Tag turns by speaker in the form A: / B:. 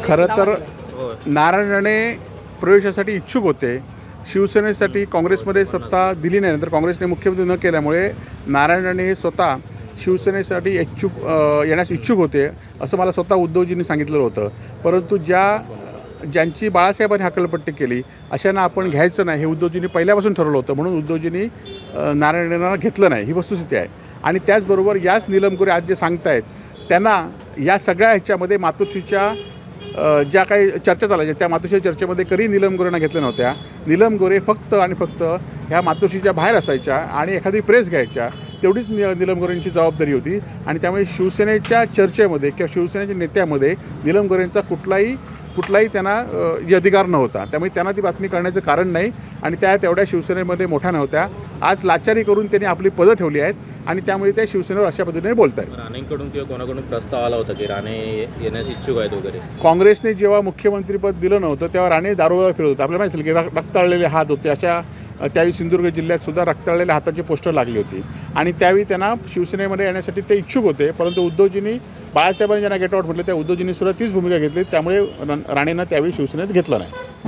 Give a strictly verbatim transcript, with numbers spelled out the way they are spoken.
A: खरं तर नारायण राणे प्रवेशासाठी इच्छुक होते. शिवसेनेसाठी काँग्रेसमध्ये सत्ता दिली नाही, नंतर काँग्रेसने मुख्यमंत्री न केल्यामुळे नारायण राणे हे स्वतः शिवसेनेसाठी इच्छुक येण्यास इच्छुक होते असं मला स्वतः उद्धवजींनी सांगितलेलं होतं. परंतु ज्या ज्यांची बाळासाहेबांनी हकालपट्टी केली अशांना आपण घ्यायचं नाही हे उद्धवजींनी पहिल्यापासून ठरवलं होतं, म्हणून उद्धवजींनी नारायण राणेंना घेतलं नाही, ही वस्तुस्थिती आहे. आणि त्याचबरोबर याच नीलम गोरे आज जे सांगतायत त्यांना या सगळ्या ह्याच्यामध्ये मातोश्रीच्या ज्या काही चर्चा चालायच्या त्या मातोश्री चर्चेमध्ये कधी नीलम गोरेंना घेतल्या नव्हत्या. नीलम गोरे फक्त आणि फक्त ह्या मातोश्रीच्या बाहेर असायच्या आणि एखादी प्रेस घ्यायच्या, तेवढीच नि नीलम गोरेंची जबाबदारी होती. आणि त्यामुळे शिवसेनेच्या चर्चेमध्ये किंवा शिवसेनेच्या नेत्यामध्ये नीलम गोरेंचा कुठलाही कुठलाही त्यांना अधिकार नव्हता. त्यामुळे त्यांना ती बातमी करण्याचं कारण नाही आणि त्या तेवढ्या शिवसेनेमध्ये मोठ्या नव्हत्या. आज लाचारी करून त्यांनी आपली पदं ठेवली आहेत आणि त्यामुळे त्या शिवसेनेवर अशा पद्धतीने बोलत आहेत.
B: राणेंकडून किंवा कोणाकडून प्रस्ताव आला होता की राणे येण्यास इच्छुक आहेत वगैरे?
A: काँग्रेसने जेव्हा मुख्यमंत्रीपद दिलं नव्हतं तेव्हा राणे दारोदार फिरत होते. आपल्याला माहिती असेल की रक्ताळलेले हात होते, अशा त्यावेळी सिंधुदुर्ग जिल्ह्यात सुद्धा रक्ताळलेल्या हाताची पोस्टर लागली होती आणि त्यावेळी त्यांना शिवसेनेमध्ये येण्यासाठी ते इच्छुक होते. परंतु उद्धवजींनी बाळासाहेबांनी ज्यांना गेट आउट म्हटलं त्या उद्धवजींनी सुद्धा तीच भूमिका घेतली, त्यामुळे राणेंना त्यावेळी शिवसेनेत घेतलं नाही.